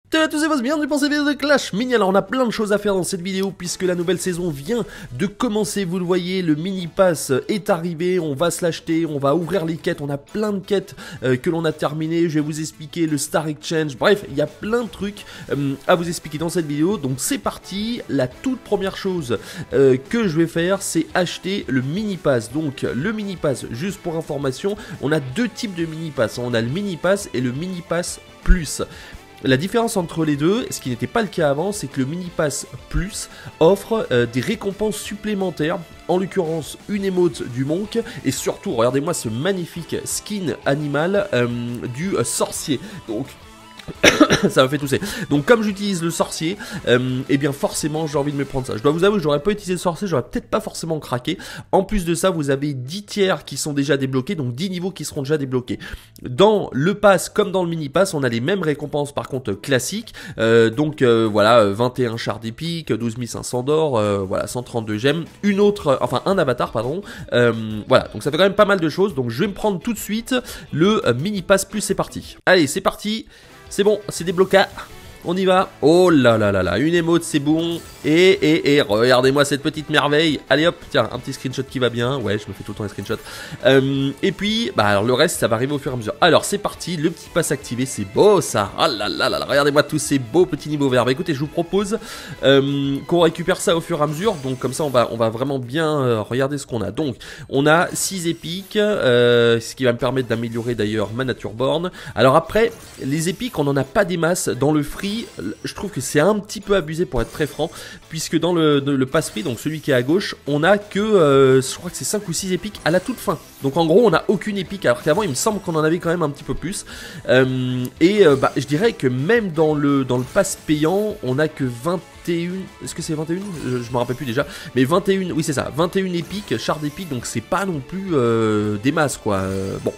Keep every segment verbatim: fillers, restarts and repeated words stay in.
Salut à tous et vous, bienvenue pour cette vidéo de Clash Mini. Alors on a plein de choses à faire dans cette vidéo puisque la nouvelle saison vient de commencer, vous le voyez, le mini pass est arrivé, on va se l'acheter, on va ouvrir les quêtes, on a plein de quêtes euh, que l'on a terminées, je vais vous expliquer le Star Exchange, bref, il y a plein de trucs euh, à vous expliquer dans cette vidéo, donc c'est parti. La toute première chose euh, que je vais faire, c'est acheter le mini pass. Donc le mini pass, juste pour information, on a deux types de mini pass, on a le mini pass et le mini pass plus. La différence entre les deux, ce qui n'était pas le cas avant, c'est que le Mini Pass Plus offre euh, des récompenses supplémentaires, en l'occurrence une émote du Monk, et surtout, regardez-moi ce magnifique skin animal euh, du euh, sorcier. Donc, ça m'a fait tousser. Donc comme j'utilise le sorcier, euh, et bien forcément j'ai envie de me prendre ça. Je dois vous avouer que j'aurais pas utilisé le sorcier, j'aurais peut-être pas forcément craqué. En plus de ça, vous avez dix tiers qui sont déjà débloqués, donc dix niveaux qui seront déjà débloqués. Dans le pass comme dans le mini pass, on a les mêmes récompenses par contre classiques. Euh, donc euh, voilà, vingt et un chars d'épique, douze mille cinq cents d'or, euh, voilà, cent trente-deux gemmes, une autre, enfin un avatar pardon. Euh, voilà, donc ça fait quand même pas mal de choses. Donc je vais me prendre tout de suite le euh, mini pass plus, c'est parti. Allez, c'est parti. C'est bon, c'est débloqué. On y va. Oh là là là là, une émote, c'est bon. Et, et, et, regardez-moi cette petite merveille. Allez hop, tiens, un petit screenshot qui va bien. Ouais, je me fais tout le temps les screenshots. Euh, et puis, bah alors le reste, ça va arriver au fur et à mesure. Alors, c'est parti, le petit pass activé, c'est beau ça. Ah là là là là, regardez-moi tous ces beaux petits niveaux verts. Bah écoutez, je vous propose euh, qu'on récupère ça au fur et à mesure. Donc comme ça, on va, on va vraiment bien euh, regarder ce qu'on a. Donc, on a six épiques, euh, ce qui va me permettre d'améliorer d'ailleurs ma nature born. Alors après, les épiques, on n'en a pas des masses. Dans le free, je trouve que c'est un petit peu abusé pour être très franc, puisque dans le, le pass free, donc celui qui est à gauche, on a que, euh, je crois que c'est cinq ou six épiques à la toute fin. Donc en gros, on n'a aucune épique, alors qu'avant, il me semble qu'on en avait quand même un petit peu plus. Euh, et euh, bah, je dirais que même dans le, dans le pass payant, on a que vingt et un, est-ce que c'est vingt et un? Je, je me rappelle plus déjà, mais vingt et un, oui c'est ça, vingt et un épiques, chars d'épiques, donc c'est pas non plus euh, des masses quoi. Euh, bon.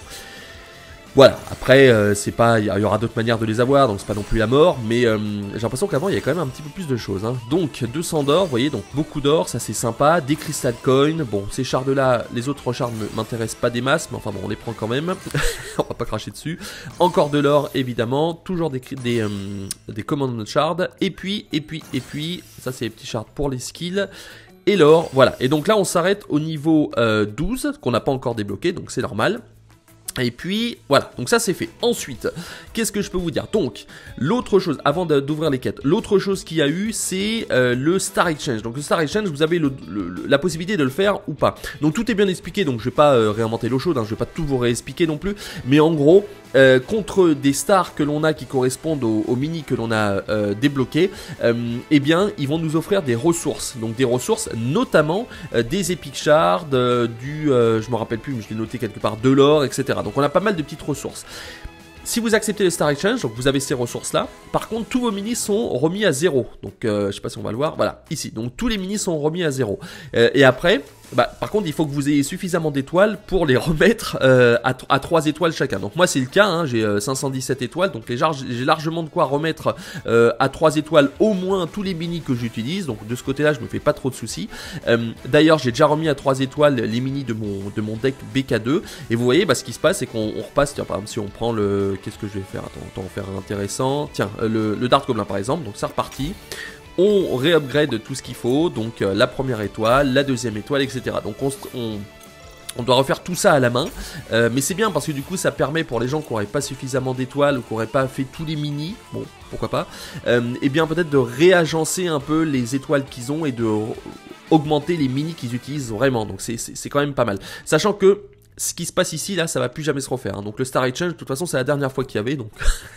Voilà, après, euh, c'est pas, il y, y aura d'autres manières de les avoir, donc c'est pas non plus la mort, mais euh, j'ai l'impression qu'avant, il y a quand même un petit peu plus de choses. Hein. Donc, deux cents d'or, vous voyez, donc beaucoup d'or, ça c'est sympa, des crystal coins, bon, ces chars de là, les autres chars ne m'intéressent pas des masses, mais enfin bon, on les prend quand même, on va pas cracher dessus. Encore de l'or, évidemment, toujours des, des, euh, des commandement shards, et puis, et puis, et puis, ça c'est les petits shards pour les skills. Et l'or, voilà, et donc là on s'arrête au niveau euh, douze, qu'on n'a pas encore débloqué, donc c'est normal. Et puis, voilà, donc ça c'est fait. Ensuite, qu'est-ce que je peux vous dire? Donc, l'autre chose, avant d'ouvrir les quêtes, l'autre chose qu'il y a eu, c'est euh, le Star Exchange. Donc le Star Exchange, vous avez le, le, la possibilité de le faire ou pas. Donc tout est bien expliqué, donc je vais pas euh, réinventer l'eau chaude, hein, je vais pas tout vous réexpliquer non plus. Mais en gros, euh, contre des stars que l'on a qui correspondent aux, aux mini que l'on a euh, débloqués, euh, eh bien, ils vont nous offrir des ressources. Donc des ressources, notamment euh, des epic shards, euh, du, euh, je me rappelle plus, mais je l'ai noté quelque part, de l'or, et cetera. Donc on a pas mal de petites ressources. Si vous acceptez le Star Exchange, donc vous avez ces ressources là, par contre tous vos minis sont remis à zéro. Donc euh, je sais pas si on va le voir, voilà, ici. Donc tous les minis sont remis à zéro. Euh, et après, bah, par contre il faut que vous ayez suffisamment d'étoiles pour les remettre euh, à, à trois étoiles chacun. Donc moi c'est le cas, hein, j'ai euh, cinq cent dix-sept étoiles, donc j'ai largement de quoi remettre euh, à trois étoiles au moins tous les minis que j'utilise. Donc de ce côté là je me fais pas trop de soucis. Euh, D'ailleurs j'ai déjà remis à trois étoiles les minis de mon, de mon deck B K deux. Et vous voyez, bah, ce qui se passe c'est qu'on repasse, tiens par exemple si on prend le... Qu'est-ce que je vais faire? Attends, on va faire un intéressant. Tiens, le, le Dart Goblin par exemple, donc ça repartit. On réupgrade tout ce qu'il faut, donc euh, la première étoile, la deuxième étoile, et cetera. Donc on, on, on doit refaire tout ça à la main, euh, mais c'est bien parce que du coup ça permet pour les gens qui n'auraient pas suffisamment d'étoiles ou qui n'auraient pas fait tous les minis, bon pourquoi pas, euh, et bien peut-être de réagencer un peu les étoiles qu'ils ont et de augmenter les minis qu'ils utilisent vraiment, donc c'est quand même pas mal. Sachant que ce qui se passe ici, là, ça va plus jamais se refaire. Hein. Donc le Star Exchange, de toute façon, c'est la dernière fois qu'il y avait. Donc,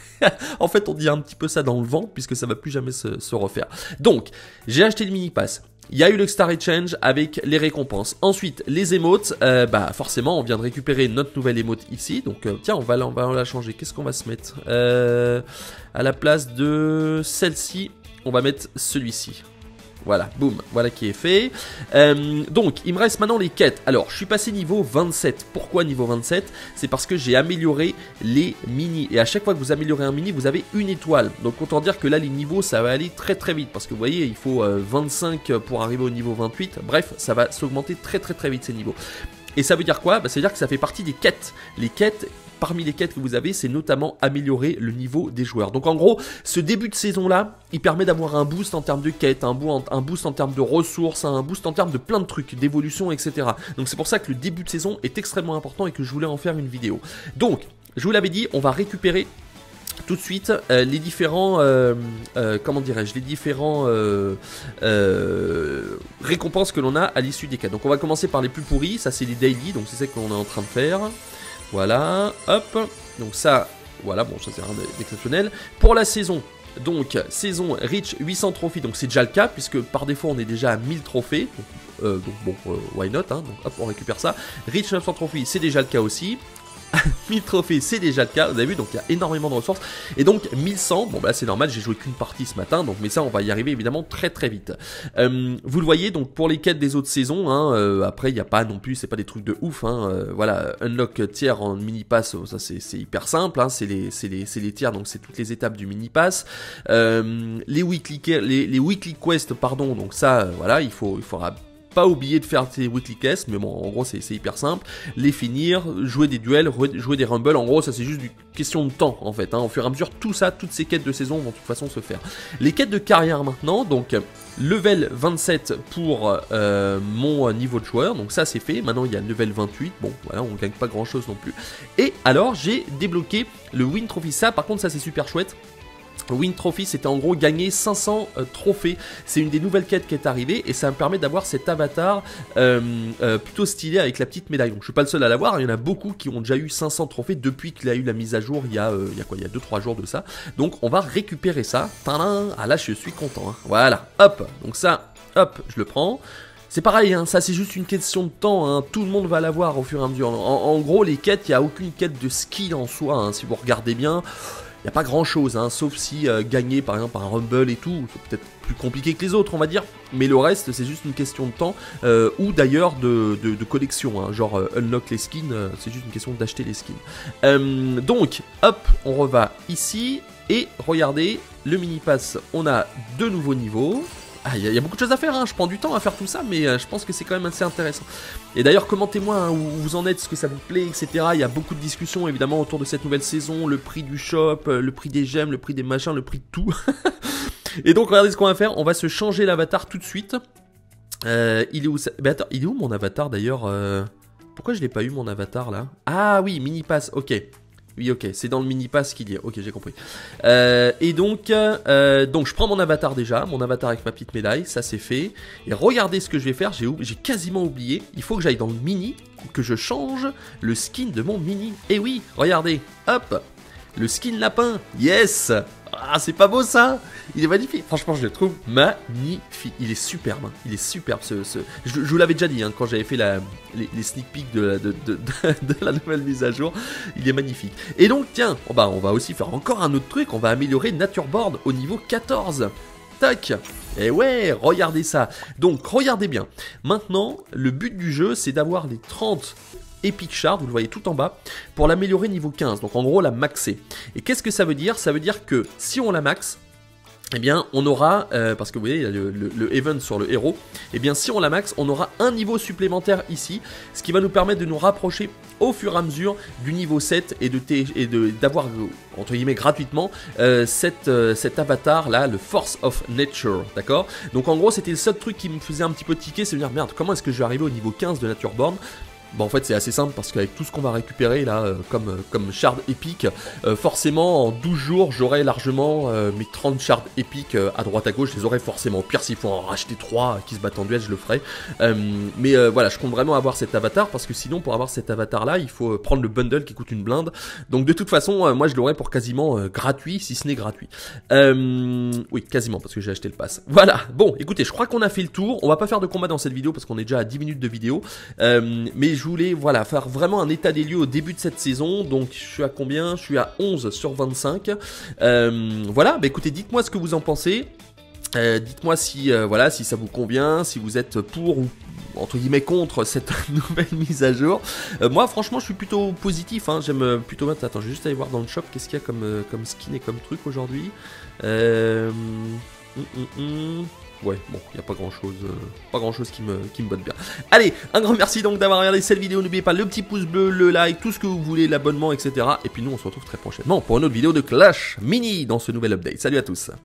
en fait, on dit un petit peu ça dans le vent, puisque ça va plus jamais se, se refaire. Donc, j'ai acheté le mini pass. Il y a eu le Star Exchange avec les récompenses. Ensuite, les émotes, euh, bah forcément, on vient de récupérer notre nouvelle émote ici. Donc, euh, tiens, on va, on va la changer. Qu'est-ce qu'on va se mettre euh, à la place de celle-ci, on va mettre celui-ci. Voilà, boum, voilà qui est fait. Euh, donc, il me reste maintenant les quêtes. Alors, je suis passé niveau vingt-sept. Pourquoi niveau vingt-sept? C'est parce que j'ai amélioré les minis. Et à chaque fois que vous améliorez un mini, vous avez une étoile. Donc, autant dire que là, les niveaux, ça va aller très très vite. Parce que vous voyez, il faut euh, vingt-cinq pour arriver au niveau vingt-huit. Bref, ça va s'augmenter très très très vite ces niveaux. Et ça veut dire quoi? Bah, ça veut dire que ça fait partie des quêtes. Les quêtes parmi les quêtes que vous avez, c'est notamment améliorer le niveau des joueurs. Donc en gros, ce début de saison-là, il permet d'avoir un boost en termes de quêtes, un, un boost en termes de ressources, un boost en termes de plein de trucs, d'évolution, et cetera. Donc c'est pour ça que le début de saison est extrêmement important et que je voulais en faire une vidéo. Donc, je vous l'avais dit, on va récupérer tout de suite euh, les différents euh, euh, comment dirais-je les différents euh, euh, récompenses que l'on a à l'issue des quêtes. Donc on va commencer par les plus pourris, ça c'est les daily, donc c'est ça qu'on est en train de faire. Voilà, hop, donc ça, voilà, bon ça c'est rien d'exceptionnel. Pour la saison, donc saison Reach huit cents trophées, donc c'est déjà le cas puisque par défaut on est déjà à mille trophées. Donc, euh, donc bon, euh, why not, hein, donc hop on récupère ça. Reach neuf cents trophées, c'est déjà le cas aussi. mille trophées, c'est déjà le cas, vous avez vu, donc il y a énormément de ressources. Et donc mille cent, bon bah c'est normal, j'ai joué qu'une partie ce matin, donc mais ça on va y arriver évidemment très très vite. Euh, vous le voyez, donc pour les quêtes des autres saisons, hein, euh, après il n'y a pas non plus, c'est pas des trucs de ouf, hein, euh, voilà, unlock tiers en mini pass, ça c'est hyper simple, hein, c'est les, les, les tiers, donc c'est toutes les étapes du mini pass. Euh, les weekly les, les weekly quests, pardon, donc ça, euh, voilà, il faut, il faudra pas oublier de faire ces weekly quests, mais bon, en gros, c'est hyper simple. Les finir, jouer des duels, jouer des rumbles, en gros, ça c'est juste une question de temps, en fait. Hein. Au fur et à mesure, tout ça, toutes ces quêtes de saison vont de toute façon se faire. Les quêtes de carrière maintenant, donc level vingt-sept pour euh, mon niveau de joueur, donc ça c'est fait. Maintenant, il y a level vingt-huit, bon, voilà, on gagne pas grand-chose non plus. Et alors, j'ai débloqué le Win Trophy. Ça, par contre, ça c'est super chouette. Win Trophy, c'était en gros gagner cinq cents euh, trophées. C'est une des nouvelles quêtes qui est arrivée et ça me permet d'avoir cet avatar euh, euh, plutôt stylé avec la petite médaille. Donc je suis pas le seul à l'avoir, il y en a beaucoup qui ont déjà eu cinq cents trophées depuis qu'il a eu la mise à jour il y a, euh, il y a quoi, il y a deux trois jours de ça. Donc on va récupérer ça. Tadam, ah là je suis content, hein. Voilà, hop, donc ça, hop, je le prends. C'est pareil, hein, ça c'est juste une question de temps, hein, tout le monde va l'avoir au fur et à mesure. En, en gros, les quêtes, il n'y a aucune quête de skill en soi, hein, si vous regardez bien. Il n'y a pas grand chose, hein, sauf si euh, gagner par exemple un Rumble et tout, c'est peut-être plus compliqué que les autres on va dire, mais le reste c'est juste une question de temps, euh, ou d'ailleurs de, de, de collection, hein, genre euh, unlock les skins, euh, c'est juste une question d'acheter les skins. Euh, donc hop, on reva ici, et regardez, le mini pass, on a deux nouveaux niveaux. Ah, il y, y a beaucoup de choses à faire, hein. Je prends du temps à faire tout ça, mais euh, je pense que c'est quand même assez intéressant. Et d'ailleurs, commentez-moi hein, où vous en êtes, ce que ça vous plaît, et cetera. Il y a beaucoup de discussions, évidemment, autour de cette nouvelle saison, le prix du shop, euh, le prix des gemmes, le prix des machins, le prix de tout. Et donc, regardez ce qu'on va faire, on va se changer l'avatar tout de suite. Euh, il est où ça... bah, attends, il est où mon avatar, d'ailleurs euh... Pourquoi je l'ai pas eu, mon avatar, là? Ah oui, mini pass, ok. Oui, ok, c'est dans le mini pass qu'il y a. Ok, j'ai compris. Euh, et donc, euh, donc, je prends mon avatar déjà, mon avatar avec ma petite médaille, ça c'est fait. Et regardez ce que je vais faire, j'ai quasiment oublié. Il faut que j'aille dans le mini, que je change le skin de mon mini. Et oui, regardez, hop, le skin lapin, yes. Ah, c'est pas beau ça? Il est magnifique. Franchement, je le trouve magnifique. Il est superbe. Hein. Il est superbe. Ce, ce... Je, je vous l'avais déjà dit hein, quand j'avais fait la, les, les sneak peeks de, de, de, de, de la nouvelle mise à jour. Il est magnifique. Et donc, tiens, oh bah, on va aussi faire encore un autre truc. On va améliorer Natureboard au niveau quatorze. Tac. Et ouais, regardez ça. Donc, regardez bien. Maintenant, le but du jeu, c'est d'avoir les trente... Epic Shard, vous le voyez tout en bas, pour l'améliorer niveau quinze, donc en gros la maxer. Et qu'est-ce que ça veut dire? Ça veut dire que si on la max, eh bien on aura, euh, parce que vous voyez il y a le, le, le event sur le héros, eh bien si on la max, on aura un niveau supplémentaire ici, ce qui va nous permettre de nous rapprocher au fur et à mesure du niveau sept et d'avoir, entre guillemets, gratuitement euh, cette, euh, cet avatar là, le Force of Nature, d'accord? Donc en gros c'était le seul truc qui me faisait un petit peu tiquer, c'est de dire merde, comment est-ce que je vais arriver au niveau quinze de Natureboard? Bon, en fait c'est assez simple parce qu'avec tout ce qu'on va récupérer là euh, comme, euh, comme shard épique, euh, forcément en douze jours j'aurai largement euh, mes trente shards épiques euh, à droite à gauche, je les aurai forcément. Au pire s'il faut en racheter trois qui se battent en duel je le ferai. Euh, mais euh, voilà, je compte vraiment avoir cet avatar parce que sinon pour avoir cet avatar là il faut prendre le bundle qui coûte une blinde. Donc de toute façon euh, moi je l'aurai pour quasiment euh, gratuit si ce n'est gratuit. Euh, oui quasiment parce que j'ai acheté le pass. Voilà, bon écoutez je crois qu'on a fait le tour, on va pas faire de combat dans cette vidéo parce qu'on est déjà à dix minutes de vidéo. Euh, mais je Je voulais voilà, faire vraiment un état des lieux au début de cette saison. Donc je suis à combien? Je suis à onze sur vingt-cinq. Euh, voilà, bah écoutez, dites-moi ce que vous en pensez. Euh, dites-moi si, euh, voilà, si ça vous convient, si vous êtes pour ou entre guillemets contre cette nouvelle mise à jour. Euh, moi franchement je suis plutôt positif, hein. J'aime plutôt bien. Attends, je vais juste aller voir dans le shop qu'est-ce qu'il y a comme, euh, comme skin et comme truc aujourd'hui. Euh... Mm, mm, mm. Ouais, bon, il n'y a pas grand chose, euh, pas grand chose qui me, qui me botte bien. Allez, un grand merci donc d'avoir regardé cette vidéo. N'oubliez pas le petit pouce bleu, le like, tout ce que vous voulez, l'abonnement, et cetera. Et puis nous, on se retrouve très prochainement pour une autre vidéo de Clash Mini dans ce nouvel update. Salut à tous.